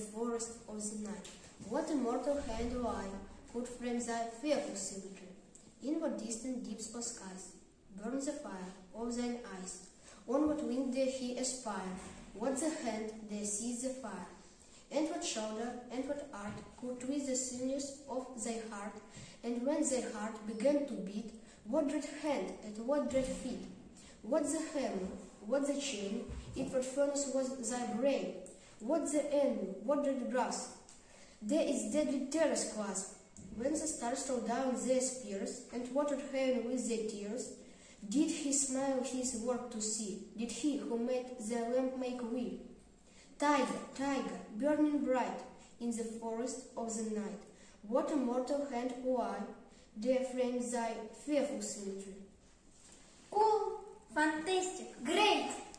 forest of the night. What immortal hand or eye could frame thy fearful symmetry? In what distant deeps or skies burns the fire of thine eyes? On what wing dare he aspire? What the hand dare seize the fire? And what shoulder and what art could twist the sinews of thy heart? And when thy heart began to beat, what dread hand and what dread feet? What the hammer, what the chain, in what furnace was thy brain? What the anvil, what dread brass? There is deadly terror's clasp. When the stars throw down their spears, and watered heaven with their tears, did he smile his work to see? Did he who made the lamp make weal? Tiger, tiger, burning bright in the forest of the night, what immortal hand or eye dare frame thy fearful symmetry? Cool, fantastic, great!